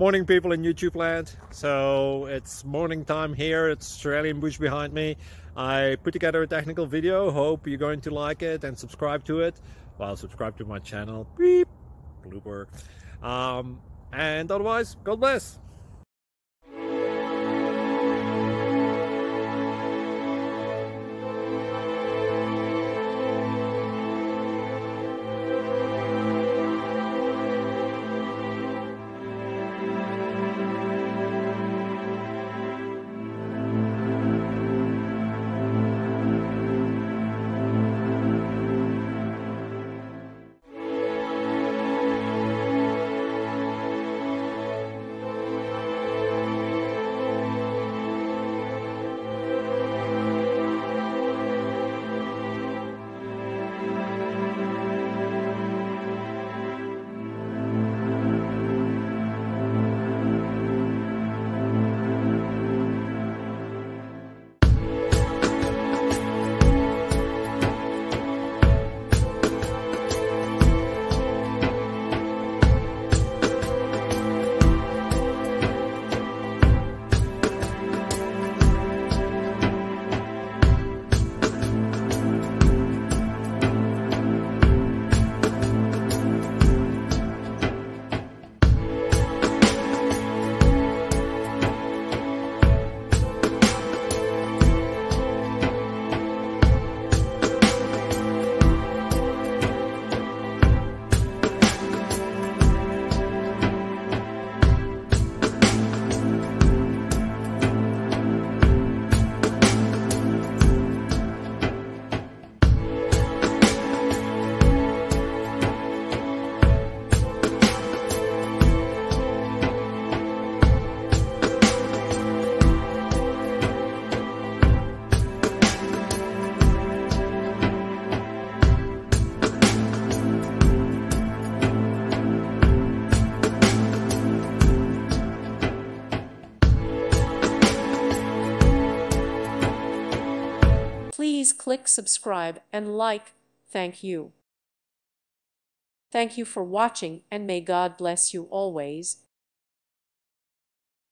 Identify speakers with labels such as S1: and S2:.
S1: Morning, people in YouTube land. So it's morning time here. It's Australian bush behind me. I put together a technical video. Hope you're going to like it and subscribe to it. Well, subscribe to my channel. Beep. Blooper. And otherwise, God bless.
S2: Please click subscribe and like. Thank you. Thank you for watching, and may God bless you always.